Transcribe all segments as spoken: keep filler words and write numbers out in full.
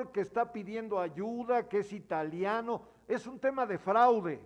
señor que está pidiendo ayuda, que es italiano, es un tema de fraude.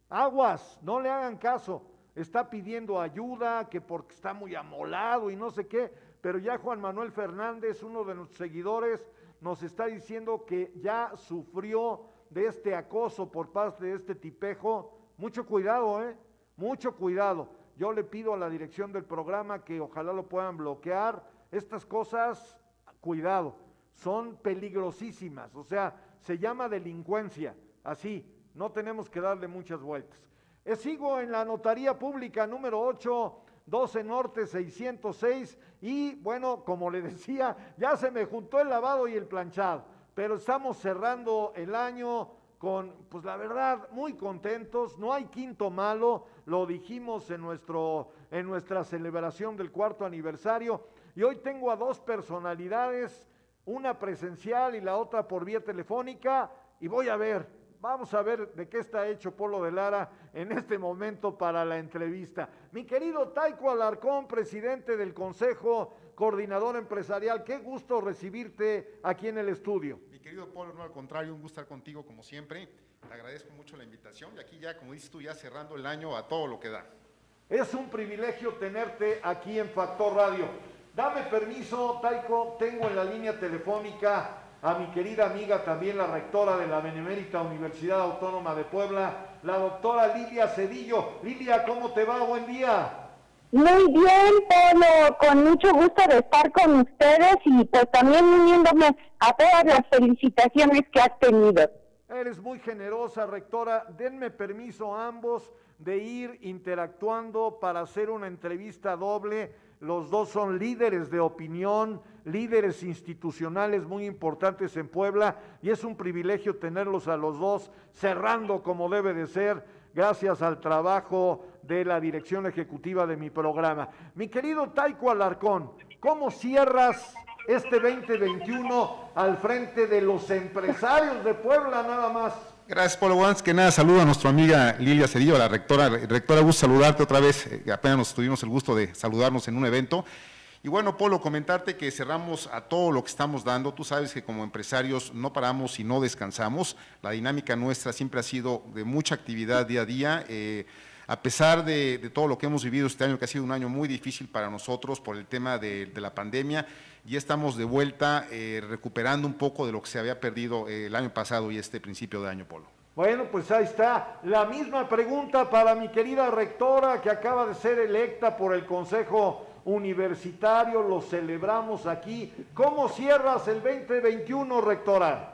Aguas, no le hagan caso. Está pidiendo ayuda, que porque está muy amolado y no sé qué, pero ya Juan Manuel Fernández, uno de nuestros seguidores, nos está diciendo que ya sufrió de este acoso por parte de este tipejo. Mucho cuidado, ¿eh? Mucho cuidado. Yo le pido a la dirección del programa que ojalá lo puedan bloquear. Estas cosas, cuidado, son peligrosísimas, o sea, se llama delincuencia, así, no tenemos que darle muchas vueltas. Eh, sigo en la notaría pública número ocho, doce Norte seiscientos seis, y bueno, como le decía, ya se me juntó el lavado y el planchado, pero estamos cerrando el año con, pues la verdad, muy contentos, no hay quinto malo, lo dijimos en, nuestro, en nuestra celebración del cuarto aniversario, y hoy tengo a dos personalidades, una presencial y la otra por vía telefónica, y voy a ver, vamos a ver de qué está hecho Polo de Lara en este momento para la entrevista. Mi querido Taico Alarcón, presidente del Consejo Coordinador Empresarial, qué gusto recibirte aquí en el estudio. Mi querido Polo, no, al contrario, un gusto estar contigo como siempre, te agradezco mucho la invitación y aquí ya, como dices tú, ya cerrando el año a todo lo que da. Es un privilegio tenerte aquí en Factor Radio. Dame permiso, Taico, tengo en la línea telefónica a mi querida amiga, también la rectora de la Benemérita Universidad Autónoma de Puebla, la doctora Lilia Cedillo. Lilia, ¿cómo te va? Buen día. Muy bien, Polo, con mucho gusto de estar con ustedes y pues también uniéndome a todas las felicitaciones que has tenido. Eres muy generosa, rectora. Denme permiso a ambos de ir interactuando para hacer una entrevista doble. Los dos son líderes de opinión, líderes institucionales muy importantes en Puebla, y es un privilegio tenerlos a los dos cerrando como debe de ser, gracias al trabajo de la dirección ejecutiva de mi programa. Mi querido Taico Alarcón, ¿cómo cierras este veinte veintiuno al frente de los empresarios de Puebla nada más? Gracias, Polo. Antes que nada, saludo a nuestra amiga Lilia Cedillo, la rectora. Rectora, gusto saludarte otra vez, eh, apenas nos tuvimos el gusto de saludarnos en un evento. Y bueno, Polo, comentarte que cerramos a todo lo que estamos dando. Tú sabes que como empresarios no paramos y no descansamos. La dinámica nuestra siempre ha sido de mucha actividad día a día. Eh, a pesar de, de todo lo que hemos vivido este año, que ha sido un año muy difícil para nosotros por el tema de, de la pandemia, ya estamos de vuelta eh, recuperando un poco de lo que se había perdido eh, el año pasado y este principio de año, Polo. Bueno, pues ahí está la misma pregunta para mi querida rectora que acaba de ser electa por el Consejo Universitario, lo celebramos aquí. ¿Cómo cierras el veinte veintiuno, rectora?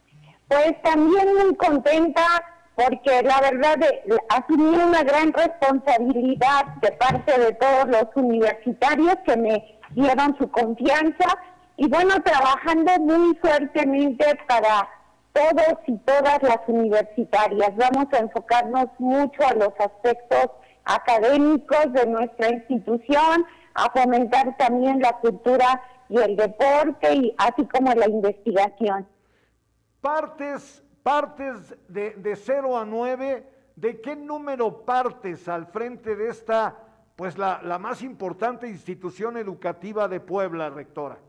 Pues también muy contenta porque la verdad asumí una gran responsabilidad de parte de todos los universitarios que me dieron su confianza y bueno, trabajando muy fuertemente para todos y todas las universitarias. Vamos a enfocarnos mucho a los aspectos académicos de nuestra institución, a fomentar también la cultura y el deporte, y así como la investigación. Partes, partes de, de cero a nueve, ¿de qué número partes al frente de esta, pues la, la más importante institución educativa de Puebla, rectora?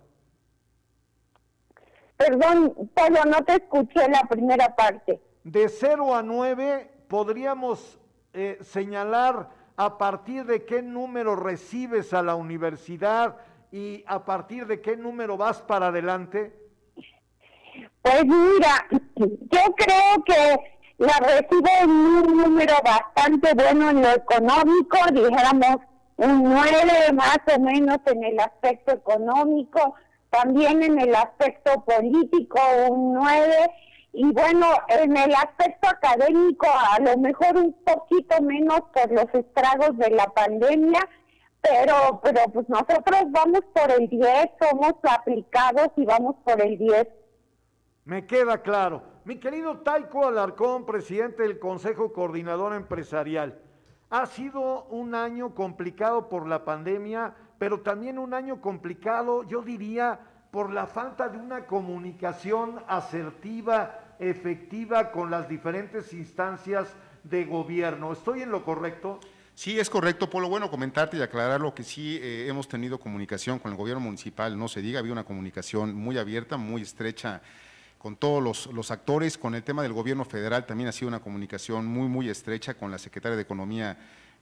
Perdón, Pablo, no te escuché la primera parte. De cero a nueve, podríamos eh, señalar a partir de qué número recibes a la universidad y a partir de qué número vas para adelante. Pues mira, yo creo que la recibo en un número bastante bueno en lo económico, dijéramos un nueve más o menos en el aspecto económico, también en el aspecto político un nueve, y bueno, en el aspecto académico a lo mejor un poquito menos por los estragos de la pandemia, pero pero pues nosotros vamos por el diez, somos aplicados y vamos por el diez. Me queda claro. Mi querido Taico Alarcón, presidente del Consejo Coordinador Empresarial, ha sido un año complicado por la pandemia, pero también un año complicado, yo diría, por la falta de una comunicación asertiva, efectiva con las diferentes instancias de gobierno. ¿Estoy en lo correcto? Sí, es correcto, Polo. Bueno, comentarte y aclarar lo que sí eh, hemos tenido comunicación con el gobierno municipal, no se diga, había una comunicación muy abierta, muy estrecha con todos los, los actores. Con el tema del gobierno federal también ha sido una comunicación muy, muy estrecha con la secretaria de Economía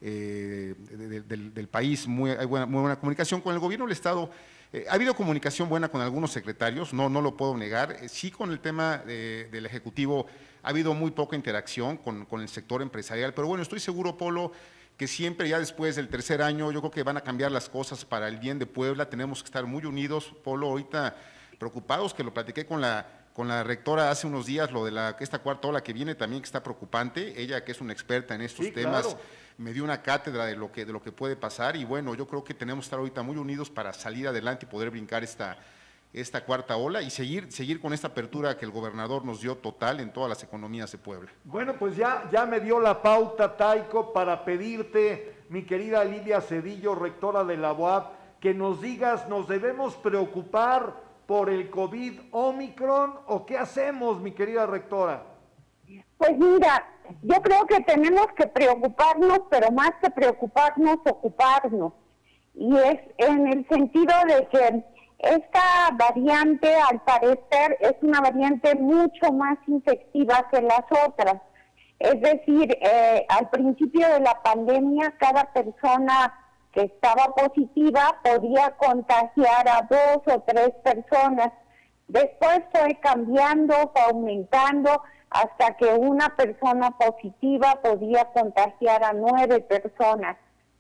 eh, de, de, del, del país, muy, hay buena, muy buena comunicación. Con el gobierno del Estado eh, ha habido comunicación buena con algunos secretarios, no, no lo puedo negar. Eh, sí, con el tema de, del Ejecutivo ha habido muy poca interacción con, con el sector empresarial, pero bueno, estoy seguro, Polo, que siempre ya después del tercer año yo creo que van a cambiar las cosas para el bien de Puebla. Tenemos que estar muy unidos, Polo, ahorita preocupados, que lo platiqué con la, con la rectora hace unos días, lo de la, esta cuarta ola que viene también, que está preocupante. Ella, que es una experta en estos sí, temas, claro, me dio una cátedra de lo, que, de lo que puede pasar, y bueno, yo creo que tenemos que estar ahorita muy unidos para salir adelante y poder brincar esta, esta cuarta ola y seguir, seguir con esta apertura que el gobernador nos dio total en todas las economías de Puebla. Bueno, pues ya, ya me dio la pauta, Taico, para pedirte, mi querida Lilia Cedillo, rectora de la U A P, que nos digas, ¿nos debemos preocupar por el COVID Omicron o qué hacemos, mi querida rectora? Pues mira, yo creo que tenemos que preocuparnos, pero más que preocuparnos, ocuparnos. Y es en el sentido de que esta variante, al parecer, es una variante mucho más infectiva que las otras. Es decir, eh, al principio de la pandemia, cada persona que estaba positiva podía contagiar a dos o tres personas. Después fue cambiando, fue aumentando, hasta que una persona positiva podía contagiar a nueve personas.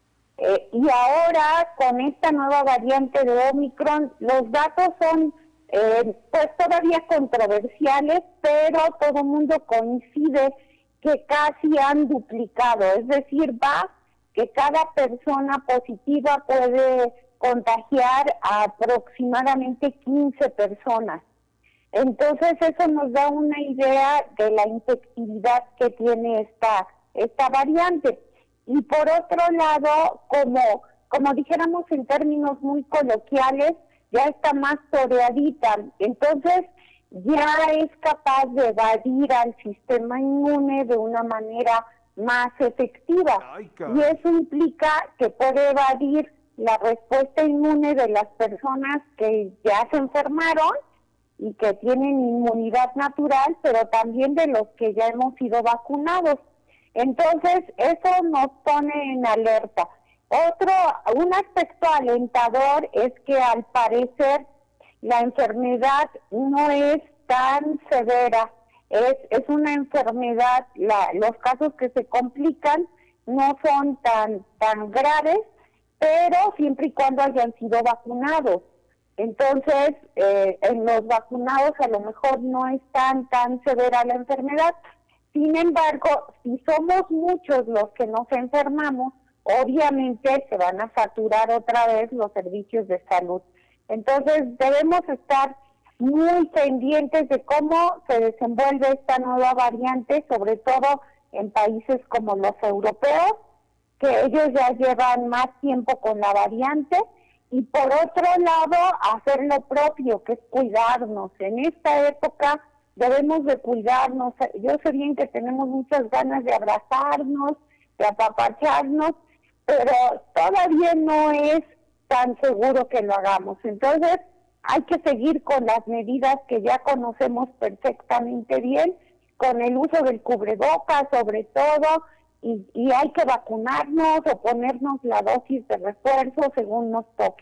Eh, y ahora, con esta nueva variante de Omicron, los datos son eh, pues todavía controversiales, pero todo el mundo coincide que casi han duplicado, es decir, va que cada persona positiva puede contagiar a aproximadamente quince personas. Entonces eso nos da una idea de la infectividad que tiene esta, esta variante. Y por otro lado, como, como dijéramos en términos muy coloquiales, ya está más toreadita, entonces ya es capaz de evadir al sistema inmune de una manera más efectiva. Ay, y eso implica que puede evadir la respuesta inmune de las personas que ya se enfermaron y que tienen inmunidad natural, pero también de los que ya hemos sido vacunados. Entonces, eso nos pone en alerta. Otro, un aspecto alentador es que al parecer la enfermedad no es tan severa, es, es una enfermedad, la, los casos que se complican no son tan, tan graves, pero siempre y cuando hayan sido vacunados. Entonces, eh, en los vacunados a lo mejor no es tan, tan severa la enfermedad. Sin embargo, si somos muchos los que nos enfermamos, obviamente se van a saturar otra vez los servicios de salud. Entonces, debemos estar muy pendientes de cómo se desenvuelve esta nueva variante, sobre todo en países como los europeos, que ellos ya llevan más tiempo con la variante, y por otro lado, hacer lo propio, que es cuidarnos. En esta época debemos de cuidarnos. Yo sé bien que tenemos muchas ganas de abrazarnos, de apapacharnos, pero todavía no es tan seguro que lo hagamos. Entonces, hay que seguir con las medidas que ya conocemos perfectamente bien, con el uso del cubrebocas sobre todo, y, y hay que vacunarnos o ponernos la dosis de refuerzo según nos toque.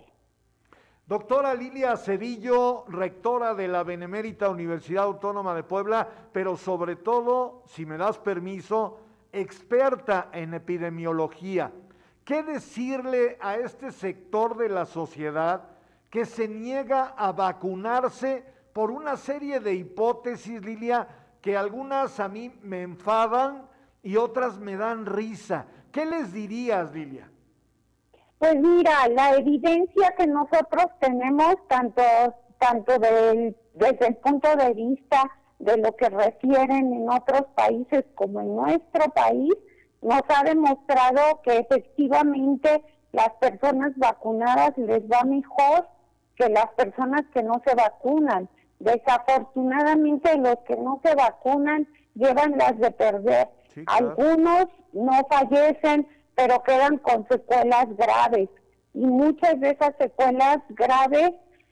Doctora Lilia Cedillo, rectora de la Benemérita Universidad Autónoma de Puebla, pero sobre todo, si me das permiso, experta en epidemiología. ¿Qué decirle a este sector de la sociedad que se niega a vacunarse por una serie de hipótesis, Lilia, que algunas a mí me enfadan y otras me dan risa? ¿Qué les dirías, Lilia? Pues mira, la evidencia que nosotros tenemos, tanto, tanto del, desde el punto de vista de lo que refieren en otros países como en nuestro país, nos ha demostrado que efectivamente las personas vacunadas les va mejor que las personas que no se vacunan. Desafortunadamente los que no se vacunan llevan las de perder. Sí, claro. Algunos no fallecen, pero quedan con secuelas graves. Y muchas de esas secuelas graves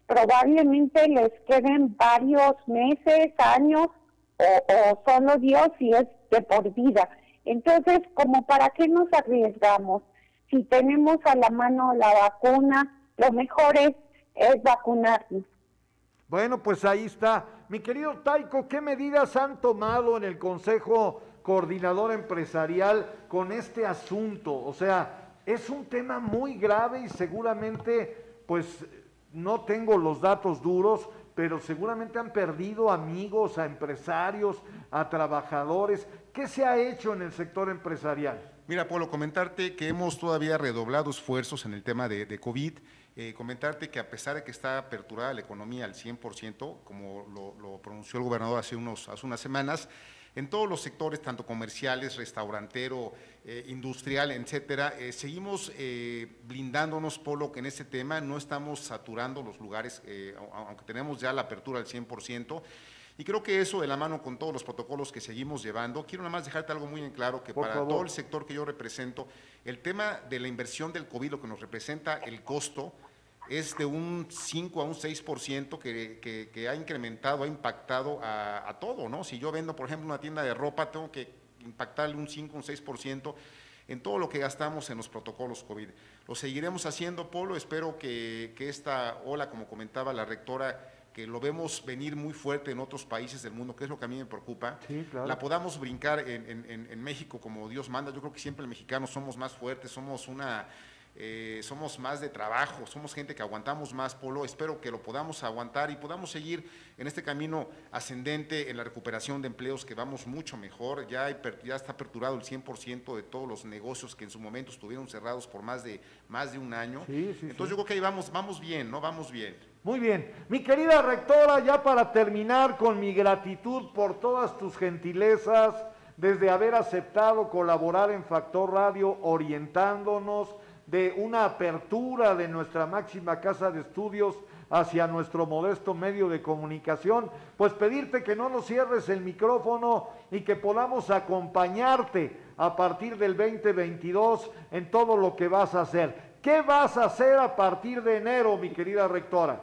probablemente les queden varios meses, años, o, o solo Dios si es de por vida. Entonces, como para qué nos arriesgamos, si tenemos a la mano la vacuna, lo mejor es, es vacunarnos. Bueno, pues ahí está. Mi querido Taico, ¿qué medidas han tomado en el Consejo Coordinador Empresarial con este asunto? O sea, es un tema muy grave y seguramente, pues, no tengo los datos duros, pero seguramente han perdido amigos, a empresarios, a trabajadores. ¿Qué se ha hecho en el sector empresarial? Mira, Polo, comentarte que hemos todavía redoblado esfuerzos en el tema de, de COVID, eh, comentarte que a pesar de que está aperturada la economía al cien por ciento, como lo, lo pronunció el gobernador hace, unos, hace unas semanas, en todos los sectores, tanto comerciales, restaurantero, eh, industrial, etcétera, eh, seguimos eh, blindándonos, Polo, que en este tema no estamos saturando los lugares, eh, aunque tenemos ya la apertura al cien por ciento, y creo que eso de la mano con todos los protocolos que seguimos llevando. Quiero nada más dejarte algo muy en claro, que Por para favor. todo el sector que yo represento, el tema de la inversión del COVID, lo que nos representa el costo, es de un cinco a un seis por ciento que, que, que ha incrementado, ha impactado a, a todo, ¿no? Si yo vendo, por ejemplo, una tienda de ropa, tengo que impactarle un cinco, un seis por ciento en todo lo que gastamos en los protocolos COVID. Lo seguiremos haciendo, Polo. Espero que, que esta ola, como comentaba la rectora, que lo vemos venir muy fuerte en otros países del mundo, que es lo que a mí me preocupa, Sí, claro. la podamos brincar en, en, en México como Dios manda. Yo creo que siempre los mexicanos somos más fuertes, somos una… Eh, somos más de trabajo, somos gente que aguantamos más, Polo. Espero que lo podamos aguantar y podamos seguir en este camino ascendente en la recuperación de empleos, que vamos mucho mejor. Ya, hay, ya está aperturado el cien por ciento de todos los negocios que en su momento estuvieron cerrados por más de, más de un año. Sí, sí, Entonces sí. yo creo que ahí vamos, vamos bien, ¿no? Vamos bien. Muy bien. Mi querida rectora, ya para terminar con mi gratitud por todas tus gentilezas, desde haber aceptado colaborar en Factor Radio, orientándonos de una apertura de nuestra máxima casa de estudios hacia nuestro modesto medio de comunicación, pues pedirte que no nos cierres el micrófono y que podamos acompañarte a partir del veinte veintidós en todo lo que vas a hacer. ¿Qué vas a hacer a partir de enero, mi querida rectora?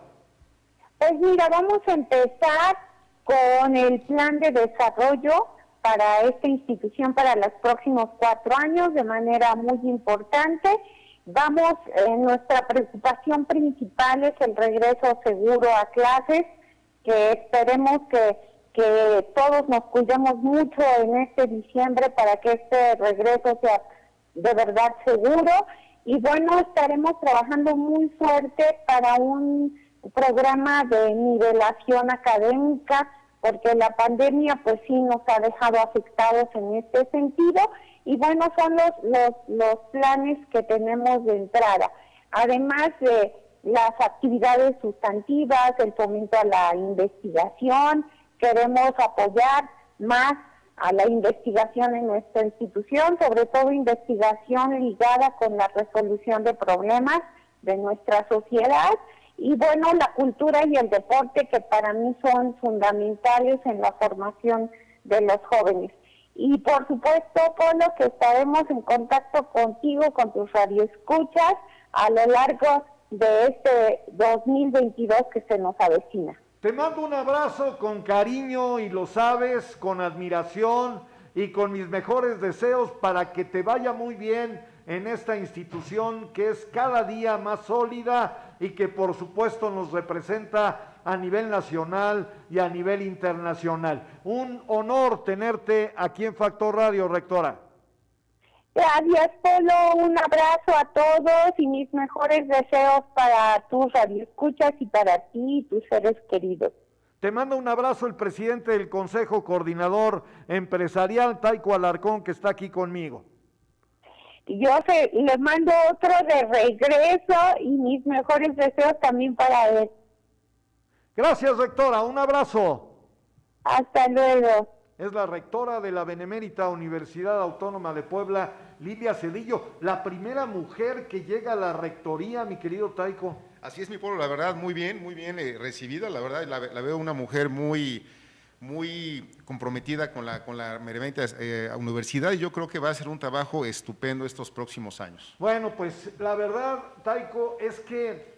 Pues mira, vamos a empezar con el plan de desarrollo para esta institución para los próximos cuatro años de manera muy importante. Vamos, eh, nuestra preocupación principal es el regreso seguro a clases, que esperemos que, que todos nos cuidemos mucho en este diciembre para que este regreso sea de verdad seguro. Y bueno, estaremos trabajando muy fuerte para un programa de nivelación académica, porque la pandemia pues sí nos ha dejado afectados en este sentido. Y bueno, son los, los, los planes que tenemos de entrada. Además de las actividades sustantivas, el fomento a la investigación, queremos apoyar más a la investigación en nuestra institución, sobre todo investigación ligada con la resolución de problemas de nuestra sociedad. Y bueno, la cultura y el deporte, que para mí son fundamentales en la formación de los jóvenes. Y por supuesto, Polo, que estaremos en contacto contigo, con tus radioescuchas, a lo largo de este dos mil veintidós que se nos avecina. Te mando un abrazo con cariño y lo sabes, con admiración y con mis mejores deseos para que te vaya muy bien en esta institución que es cada día más sólida y que por supuesto nos representa a nivel nacional y a nivel internacional. Un honor tenerte aquí en Factor Radio, rectora. Gracias, Polo, un abrazo a todos y mis mejores deseos para tus radioescuchas y para ti y tus seres queridos. Te manda un abrazo el presidente del Consejo Coordinador Empresarial, Taico Alarcón, que está aquí conmigo. Yo se, le mando otro de regreso y mis mejores deseos también para él. Gracias, rectora, un abrazo. Hasta luego. Es la rectora de la Benemérita Universidad Autónoma de Puebla, Lilia Cedillo, la primera mujer que llega a la rectoría, mi querido Taico. Así es, mi pueblo, la verdad, muy bien, muy bien eh, recibida, la verdad, la, la veo una mujer muy, muy comprometida con la, con la Benemérita eh, Universidad, y yo creo que va a ser un trabajo estupendo estos próximos años. Bueno, pues la verdad, Taico, es que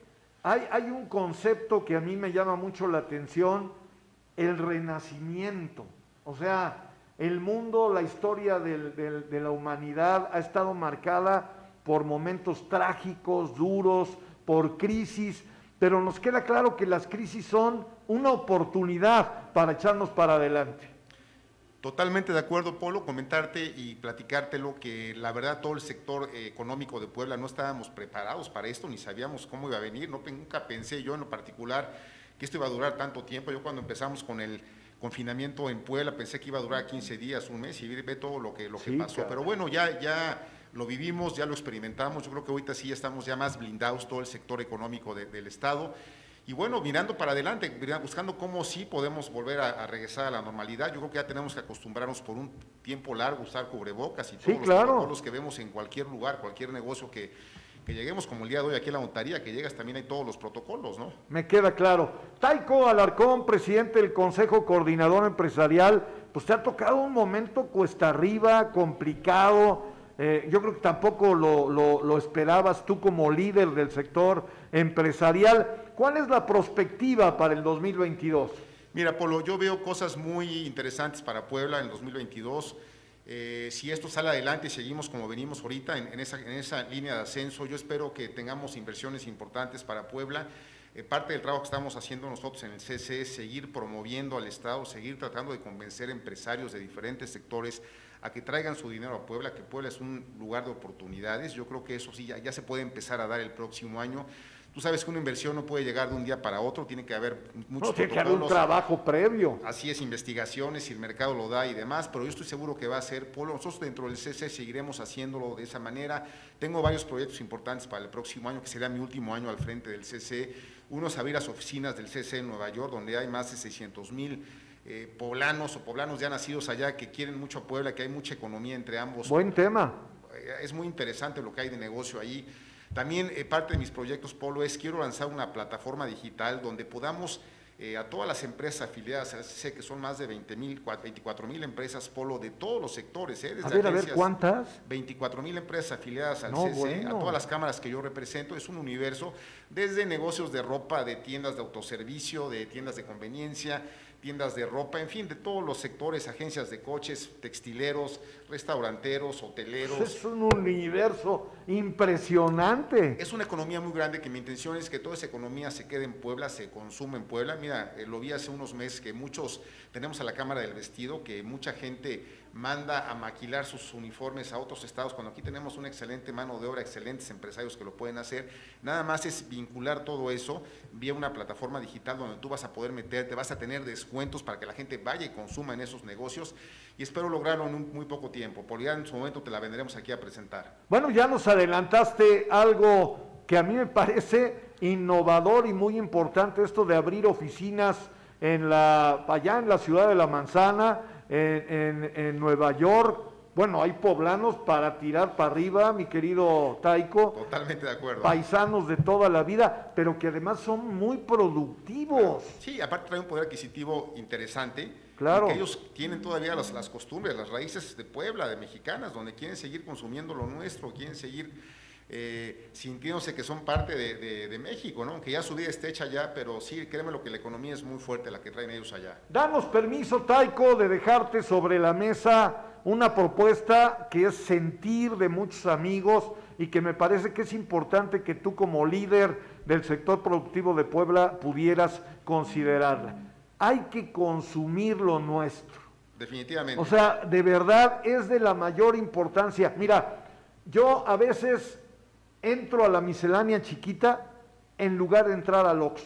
Hay, hay un concepto que a mí me llama mucho la atención, el renacimiento. O sea, el mundo, la historia del, del, de la humanidad ha estado marcada por momentos trágicos, duros, por crisis, pero nos queda claro que las crisis son una oportunidad para echarnos para adelante. Totalmente de acuerdo, Polo, comentarte y platicártelo que la verdad todo el sector eh, económico de Puebla no estábamos preparados para esto, ni sabíamos cómo iba a venir, no, nunca pensé yo en lo particular que esto iba a durar tanto tiempo. Yo cuando empezamos con el confinamiento en Puebla pensé que iba a durar quince días, un mes, y ve todo lo que, lo que sí, pasó, cara. Pero bueno, ya, ya lo vivimos, ya lo experimentamos. Yo creo que ahorita sí ya estamos ya más blindados todo el sector económico de, del Estado. Y bueno, mirando para adelante, buscando cómo sí podemos volver a, a regresar a la normalidad. Yo creo que ya tenemos que acostumbrarnos por un tiempo largo a usar cubrebocas y todos sí, los claro. protocolos que vemos en cualquier lugar, cualquier negocio que, que lleguemos, como el día de hoy aquí en la Montaría, que llegas también hay todos los protocolos, ¿no? Me queda claro. Taiko Alarcón, presidente del Consejo Coordinador Empresarial, pues te ha tocado un momento cuesta arriba, complicado. Eh, yo creo que tampoco lo, lo, lo esperabas tú como líder del sector empresarial. ¿Cuál es la perspectiva para el dos mil veintidós? Mira, Polo, yo veo cosas muy interesantes para Puebla en el dos mil veintidós. Eh, si esto sale adelante y seguimos como venimos ahorita en, en, esa, en esa línea de ascenso, yo espero que tengamos inversiones importantes para Puebla. Eh, parte del trabajo que estamos haciendo nosotros en el C C es seguir promoviendo al Estado, seguir tratando de convencer empresarios de diferentes sectores a que traigan su dinero a Puebla, que Puebla es un lugar de oportunidades. Yo creo que eso sí ya, ya se puede empezar a dar el próximo año. Tú sabes que una inversión no puede llegar de un día para otro, tiene que haber muchos no, tiene que haber un trabajo previo. Así es, investigaciones, si el mercado lo da y demás, pero yo estoy seguro que va a ser, Polo, nosotros dentro del C C seguiremos haciéndolo de esa manera. Tengo varios proyectos importantes para el próximo año, que será mi último año al frente del C C. Uno es abrir las oficinas del C C en Nueva York, donde hay más de seiscientos mil eh, poblanos o poblanos ya nacidos allá que quieren mucho a Puebla, que hay mucha economía entre ambos. Buen tema. Es muy interesante lo que hay de negocio ahí. También eh, parte de mis proyectos, Polo, es quiero lanzar una plataforma digital donde podamos eh, a todas las empresas afiliadas, sé que son más de veinte mil, veinticuatro mil empresas, Polo, de todos los sectores. Eh, desde a ver, agencias, a ver, ¿cuántas? veinticuatro mil empresas afiliadas al no, C C, bueno. a todas las cámaras que yo represento. Es un universo, desde negocios de ropa, de tiendas de autoservicio, de tiendas de conveniencia, tiendas de ropa, en fin, de todos los sectores, agencias de coches, textileros, restauranteros, hoteleros. Es un universo impresionante. Es una economía muy grande que mi intención es que toda esa economía se quede en Puebla, se consume en Puebla. Mira, eh, lo vi hace unos meses que muchos, tenemos a la Cámara del Vestido, que mucha gente manda a maquilar sus uniformes a otros estados, cuando aquí tenemos una excelente mano de obra, excelentes empresarios que lo pueden hacer. Nada más es vincular todo eso vía una plataforma digital donde tú vas a poder meterte, vas a tener descuentos para que la gente vaya y consuma en esos negocios, y espero lograrlo en un muy poco tiempo, porque ya en su momento te la vendremos aquí a presentar. Bueno, ya nos adelantaste algo que a mí me parece innovador y muy importante, esto de abrir oficinas en la, allá en la ciudad de La Manzana, en, en, en Nueva York. Bueno, hay poblanos para tirar para arriba, mi querido Taiko. Totalmente de acuerdo. Paisanos de toda la vida, pero que además son muy productivos. Sí, aparte trae un poder adquisitivo interesante. Claro. Que ellos tienen todavía las, las costumbres, las raíces de Puebla, de mexicanas, donde quieren seguir consumiendo lo nuestro, quieren seguir eh, sintiéndose que son parte de, de, de México, ¿no? Aunque ya su vida esté hecha allá, pero sí, créeme lo que la economía es muy fuerte la que traen ellos allá. Danos permiso, Taiko, de dejarte sobre la mesa una propuesta que es sentir de muchos amigos y que me parece que es importante que tú como líder del sector productivo de Puebla pudieras considerarla. Hay que consumir lo nuestro. Definitivamente. O sea, de verdad es de la mayor importancia. Mira, yo a veces entro a la miscelánea chiquita en lugar de entrar al Oxxo,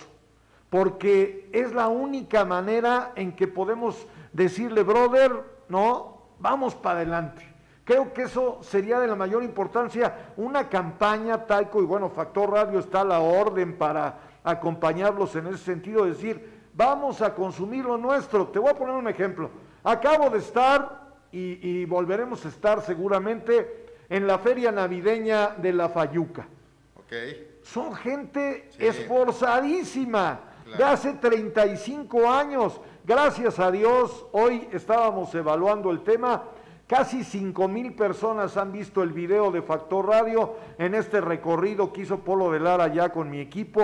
porque es la única manera en que podemos decirle, brother, no, vamos para adelante. Creo que eso sería de la mayor importancia, una campaña, Taiko, y bueno, Factor Radio está a la orden para acompañarlos en ese sentido, es decir, vamos a consumir lo nuestro. Te voy a poner un ejemplo. Acabo de estar, y, y volveremos a estar seguramente, en la feria navideña de La Fayuca. Okay. Son gente sí. esforzadísima, claro. de hace treinta y cinco años. Gracias a Dios, hoy estábamos evaluando el tema, casi cinco mil personas han visto el video de Factor Radio en este recorrido que hizo Polo de Lara ya con mi equipo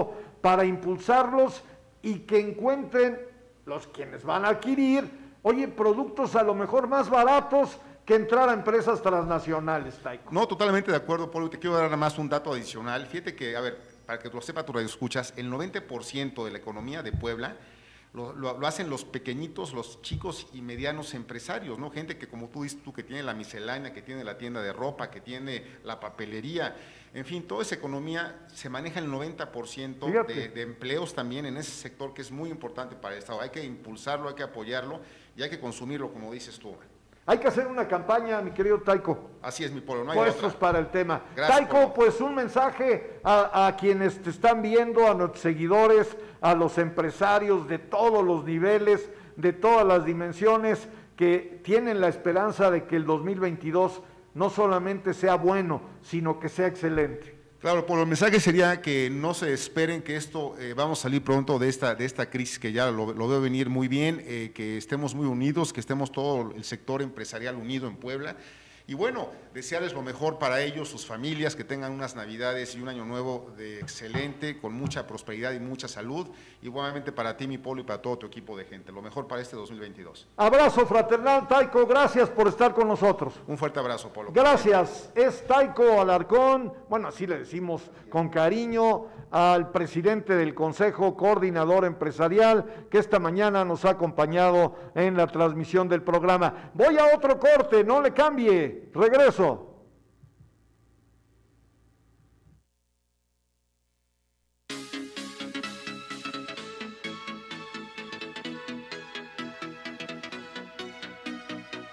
para impulsarlos y que encuentren los quienes van a adquirir, oye, productos a lo mejor más baratos que entrar a empresas transnacionales, Taiko. No, totalmente de acuerdo, Polo. Te quiero dar nada más un dato adicional. Fíjate que, a ver, para que lo sepa tu radio escuchas, el noventa por ciento de la economía de Puebla lo, lo, lo hacen los pequeñitos, los chicos y medianos empresarios, ¿no? Gente que, como tú dices tú, que tiene la miscelánea, que tiene la tienda de ropa, que tiene la papelería, en fin, toda esa economía se maneja el noventa por ciento de, de empleos también en ese sector que es muy importante para el Estado. Hay que impulsarlo, hay que apoyarlo y hay que consumirlo, como dices tú. Hay que hacer una campaña, mi querido Taiko. Así es, mi Polo, no hay Puestos otra. para el tema. Gracias, Taiko, Polo. pues un mensaje a, a quienes te están viendo, a nuestros seguidores, a los empresarios de todos los niveles, de todas las dimensiones, que tienen la esperanza de que el dos mil veintidós no solamente sea bueno, sino que sea excelente. Claro, Polo, el mensaje sería que no se esperen que esto, eh, vamos a salir pronto de esta, de esta crisis que ya lo, lo veo venir muy bien, eh, que estemos muy unidos, que estemos todo el sector empresarial unido en Puebla. Y bueno, desearles lo mejor para ellos, sus familias, que tengan unas Navidades y un año nuevo de excelente, con mucha prosperidad y mucha salud. Igualmente para ti, mi Polo, y para todo tu equipo de gente. Lo mejor para este dos mil veintidós. Abrazo fraternal, Taiko, gracias por estar con nosotros. Un fuerte abrazo, Polo. Gracias, es Taiko Alarcón, bueno, así le decimos con cariño al presidente del Consejo Coordinador Empresarial, que esta mañana nos ha acompañado en la transmisión del programa. Voy a otro corte, no le cambie, regreso.